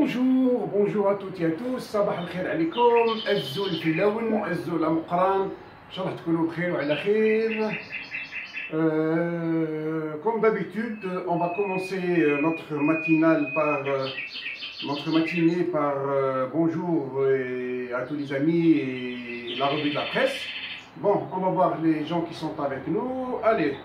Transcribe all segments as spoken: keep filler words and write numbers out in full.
Bonjour, bonjour à toutes et à tous, صباح الخير عليكم، الزول في اللون، الزول مقران، إن شاء الله تكونوا بخير وعلى خير. Euh, comme d'habitude, on va commencer notre matinale par euh, notre matinée par euh, bonjour et à tous les amis et la revue de la presse. Bon, on va voir les gens qui sont avec nous. Allez.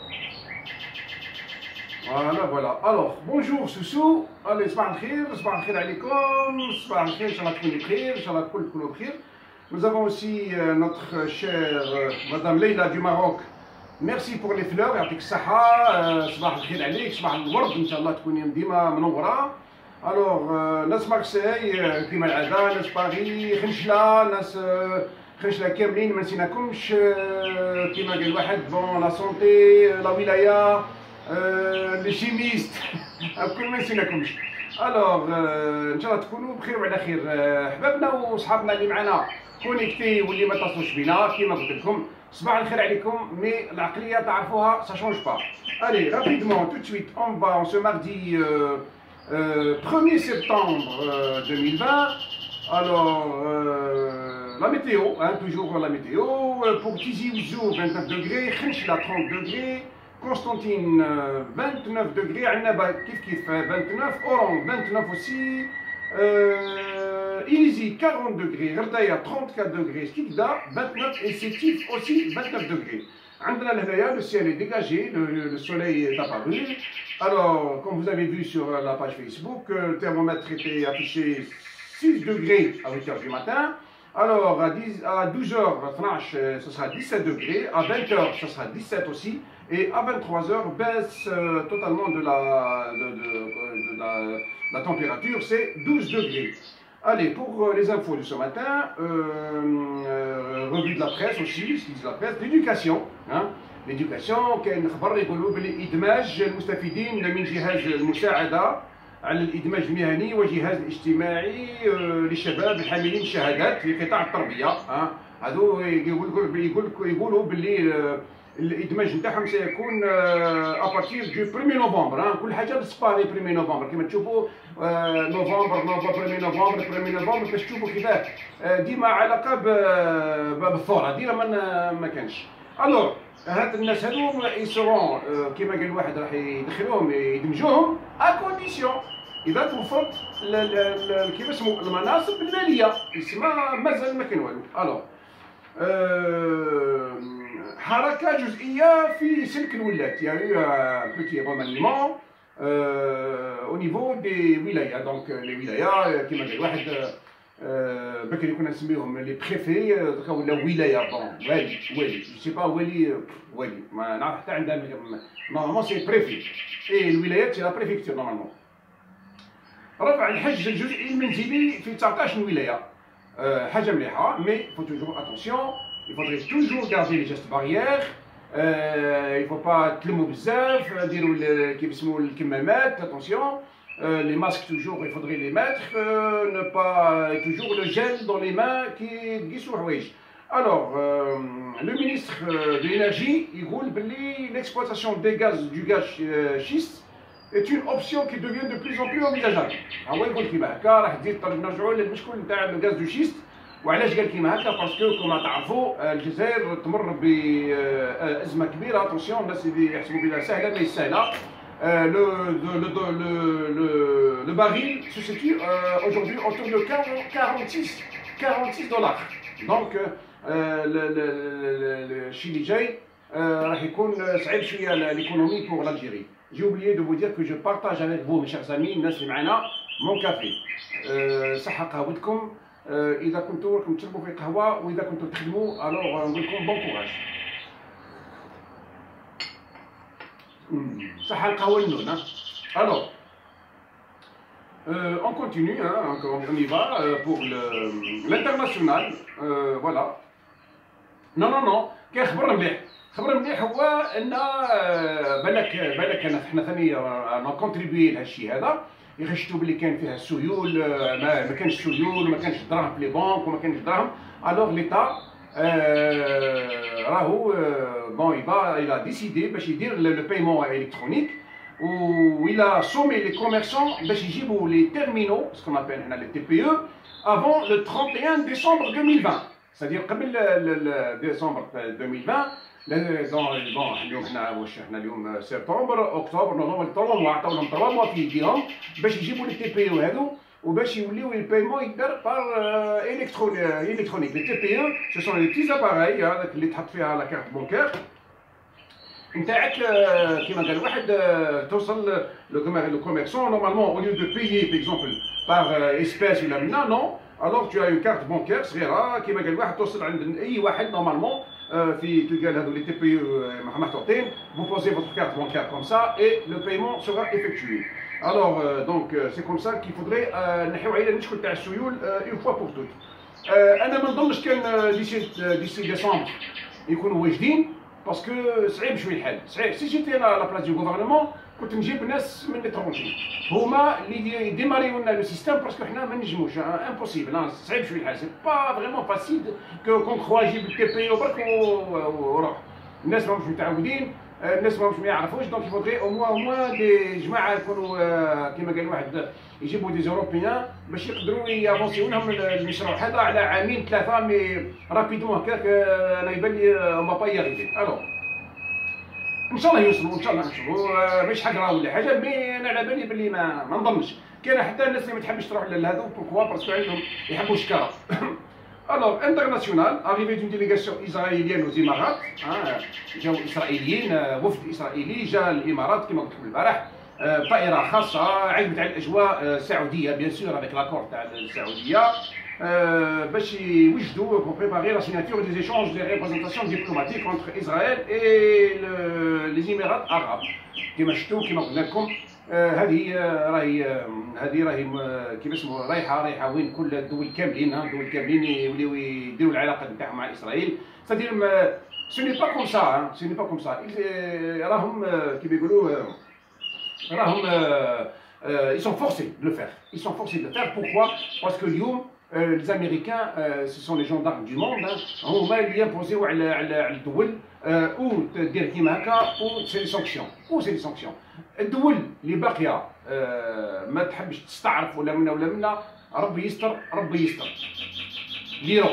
Voilà, voilà. Alors, bonjour Soussou. Allez, صباح الخير, صباح الخير عليكم, صباح الخير, إن شاء الله تكونوا بخير, إن شاء الله الكل تكونوا بخير. Nous avons aussi euh, notre chère euh, Madame Leila du Maroc. Merci pour les fleurs, يعطيك الصحة, صباح الخير عليك, صباح الورد, إن شاء الله تكوني ديما منورة. Alors, euh, ناس مارسيل كيما العادة, ناس باريس, خنشلة, ناس خنشلة كاملين ما نسيناكمش, كيما قال واحد, بون لا سونتي, لا ولاية, لي شيميست, الكل ما نسيناكمش. الوغ ان شاء الله تكونوا بخير وعلى خير. احبابنا وصحابنا اللي معنا كونيكتي واللي ما اتصلوش بينا كيما قلت لكم صباح الخير عليكم. مي العقليه تعرفوها سا شونج با. الي رابيدمون تو سويت اون با ce mardi premier septembre deux mille vingt. Alors euh, la météo, hein, toujours la météo, pour Tizi Ouzou vingt-neuf degrés, Khenchela trente degrés, Constantine vingt-neuf degrés, Annaba kif kif vingt-neuf, Oran vingt-neuf aussi, euh, Ilizi quarante degrés, Rdaya trente-quatre degrés, Skikda vingt-neuf et Sétif aussi vingt-neuf degrés. Andra Lehaya, le ciel est dégagé, le, le soleil est apparu. Alors, comme vous avez vu sur la page Facebook, le thermomètre était affiché six degrés à huit heures du matin. Alors, à, dix, à douze heures trente, ce sera dix-sept degrés, à vingt heures, ce sera dix-sept aussi, et à vingt-trois heures, baisse euh, totalement de la, de, de, de la, la température, c'est douze degrés. Allez, pour euh, les infos de ce matin, euh, euh, revue de la presse aussi, ce qu'ils disent la presse, l'éducation, hein, l'éducation, كاين خبر يقولوا بلي إدماج المستفيدين من جهاز المساعدة على الإدماج المهني والجهاز الاجتماعي للشباب الحاملين شهادات في قطاع التربية. هذو يقولوا باللي الإدماج نتاعهم سيكون ابارتير دو واحد نوفمبر. كل حاجة بالسباني واحد نوفمبر كما تشوفوا, نوفمبر نوفمبر واحد نوفمبر واحد نوفمبر باش تشوفوا كيفاه ديما علاقة بالثورة, ديما ما كانش. الوغ هاد الناس هادو يسرون كيما قال واحد راح يدخلوهم يدمجوهم ا كونديسيون اذا توفرت كيف اسمو المناصب الماليه, يسمى مازال ما كاين والو. الوغ حركه جزئيه في سلك الولات, يعني بوتي رومانيمون او نيفو دي ولايه. دونك لي ولايه كيما قال واحد بكري كنا نسميوهم لي بريفي, دوكا ولا ولايه. بون والي والي جو سي با والي والي ما نعرف حتى عندها نورمالمون سي بريفي, اي الولايات سي لا بريفيكتور نورمالمون. رفع الحج الجزئي المنزلي في تسعطاش ولايه, حاجه مليحه, مي فو توجور اتونسيون, il faudrait toujours garder les gestes barrières, il faut pas تلموا بزاف, ديروا كيف يسموا الكمامات, attention. Euh, les masques toujours, il faudrait les mettre, euh, ne pas toujours le gel dans les mains qui est. Alors, euh, le ministre de l'énergie, il roule l'exploitation des gaz du gaz schiste est une option qui devient de plus en plus envisageable. Ah ouais, يقول كيما هكا راح تزيد نرجعوا للمشكل نتاع الغاز دو شيست. وعلاش قال كيما هكا؟ باسكو كما تعرفوا الجزائر تمر بأزمة كبيرة. اتونسيون, الناس اللي يحسبوا بها سهلة ماهيش سهلة. Euh, le, le, le, le, le, le baril se situe euh, aujourd'hui autour de quarante-six dollars. Donc, le Chili Jay راح يكون صعيب شوية l'économie pour l'Algérie. J'ai oublié de vous dire que je partage avec vous, mes chers amis, الناس اللي معنا, mon café. صحة قهوتكم, إذا كنتوا راكم تشربوا في قهوة وإذا كنتوا تخدموا, alors نقول لكم bon courage. صحة القهوة النون. Alors, euh, on continue, hein, on y va euh, pour l'international. Euh, voilà. Non, non, non, كاين خبر مليح. خبر مليح هو ان بالك بالك انا حنا ثاني نكونتريبيي لهالشيء هذا. يغشتوا بلي كان فيها سيول, ما, ما كانش سيول وما كانش دراهم في لي بنك وما كانش دراهم. الوغ ليتا راهو بون il a décidé باش يدير le paiement électronique où il a sommé les commerçants de les terminaux, ce qu'on appelle les T P E, avant le trente et un décembre deux mille vingt. C'est-à-dire que le décembre deux mille vingt, dans bon, septembre, octobre, novembre, trois mois, trois mois في ايديهم باش يجيبوا les T P E هذو وباش يوليو البايمون يدار par électronique. Les T P E, ce sont les petits appareils هذاك اللي تحط فيها la carte bancaire. نتاعك كيما قال واحد توصل le commerçant normalement au lieu de payer par exemple par espèce ولا منا non. Alors tu as une carte bancaire صغيره كيما قال واحد توصل عند اي واحد normalement في تلقى هذو les T P E محطوطين. Vous posez votre carte bancaire comme ça et le paiement sera effectué. Alors euh, donc euh, c'est comme ça qu'il faudrait نحيو على المشكل تاع السيول une fois pour toutes. انا ما نظنش كان ديسي ديسي ديسمبر يكونوا واجدين باسكو صعيب شويه الحال صعيب. سي جيتي انا لا بلاص دو غوفرنمون كنت نجيب ناس من ليترونجي هما اللي يديماريو لنا لو سيستيم باسكو حنا ما نجموش امبوسيبل. صعيب شويه الحال سي با فريمون فاسيل كو كون كخوا يجيب التي بي وبرك وروح. الناس ماهمش متعودين الناس ماهمش ما يعرفوش دونك يفودغي او موان او موان دي جماعه يكونوا كيما قال واحد يجيبوا دي زوروبيان باش يقدروا يافونسيو لهم المشروع هذا على عامين ثلاثه مي رابيدمون هكاك. انا يبان لي ما با يغيبي. الو ان شاء الله يوصلوا ان شاء الله نشوفوا مش حقره ولا حاجه مي انا على بالي بلي ما ما نظنش كاين حتى الناس اللي ما تحبش تروح لهذو بوركوا باسكو عندهم يحبوا الشكاره. Alors, international, arrivée d'une délégation israélienne aux Émirats, جاو إسرائيليين وفد إسرائيلي جا الإمارات كما قلت لكم البارح طائرة خاصة عجبت على الأجواء السعودية بيان سور افيك لاكور تاع السعودية باش يوجدوا pour préparer la signature des échanges des représentations diplomatiques entre Israël et le, les Émirats arabes. كما شفتوا كما قلنا لكم هذه راهي هذه راهي كيف اسمه رايحه رايحه وين كل الدول كاملين الدول كاملين يوليو يديروا العلاقه نتاعهم مع اسرائيل. سادير سو ني با كوم سا سو ني با كوم سا راهم كيف يقولوا راهم ils sont forcés de le faire. Ils sont forcés de le faire. Pourquoi? Parce que اليوم les Américains ce sont les gendarmes du monde هما اللي يمبوزيو على على الدول او تدير كيما هكا او سي لي سانكسيون او سي لي سانكسيون. الدول اللي باقيه ما تحبش تستعرف ولا منا ولا منا ربي يستر ربي يستر. ليران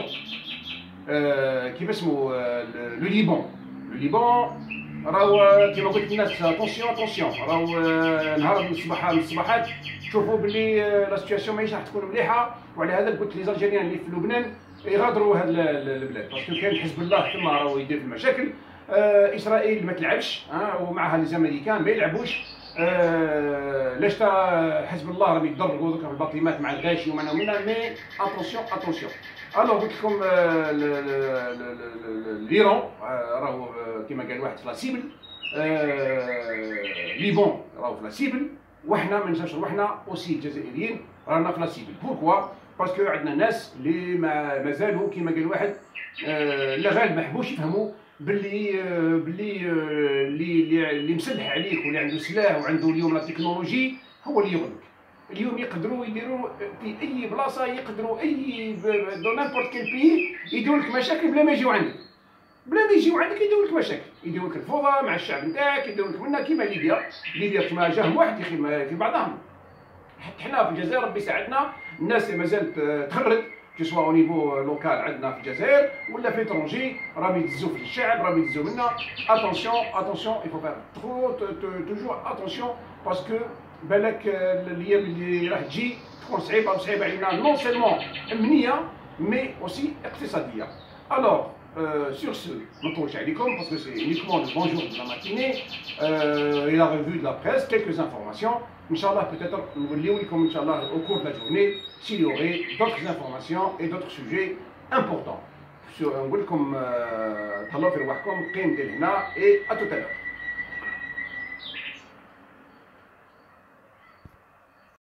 كيف اسمه لو ليبان لو ليبان راهو كيما قلت للناس اتونسيون اتونسيون راهو نهار من الصباح من الصباحات تشوفوا باللي لا سيتياسيون ماهيش راح تكون مليحه. وعلى هذا قلت لي زالجيريان اللي في لبنان يغادروا هذا البلاد باسكو كان حزب الله ثم راهو يدير في المشاكل. آه اسرائيل ما تلعبش آه ومعها لي زاميريكان ما يلعبوش. آه لاش حزب الله راهم يتدربوا دوكا في الباطيمات مع الغاشي ومعنا ومنا مي اتونسيون اتونسيون. الوغ قلت لكم ليران راهو كيما قال واحد في لا سيبل ليبون راهو في لا سيبل وحنا ما ننساوش روحنا اوسي الجزائريين رانا في لا سيبل. بوركوا؟ باسكو عندنا ناس اللي مازالوا كيما قال واحد لا غالب ما حبوش يفهموا باللي باللي اللي اللي مسلح عليك واللي عنده سلاح وعنده اليوم لا تكنولوجي هو اللي يغلبك. اليوم يقدروا يديروا في اي بلاصه يقدروا اي دو نيمبورت كيل بي يديروا لك مشاكل بلا ما يجيو عندك بلا ما يجيو عندك يديروا لك مشاكل يديروا لك الفوضى مع الشعب نتاعك يديروا لك منا كيما ليبيا. ليبيا كيما جاهم واحد في بعضهم. حتى حنا في الجزائر ربي يساعدنا الناس اللي مازالت تخرج كي سوا او نيفو لوكال عندنا في الجزائر ولا في ترونجي راهم يدزوا في الشعب راهم يدزوا منا. اتونسيون اتونسيون il faut faire trop toujours attention باسكو بالك الايام اللي راح تجي تكون صعيبه وصعيبه علينا نون سيلمون امنيه مي اوسي اقتصاديه. الوغ sur ce ما نطولش عليكم parce que c'est uniquement le bonjour de la matinée euh, et la revue de la presse quelques informations. Inch'Allah peut-être نوليو لكم ان شاء الله au cours de la journée s'il y aurait d'autres informations et d'autres sujets importants. نقول لكم تهلاو في رواحكم قيم ديال هنا et à tout à l'heure.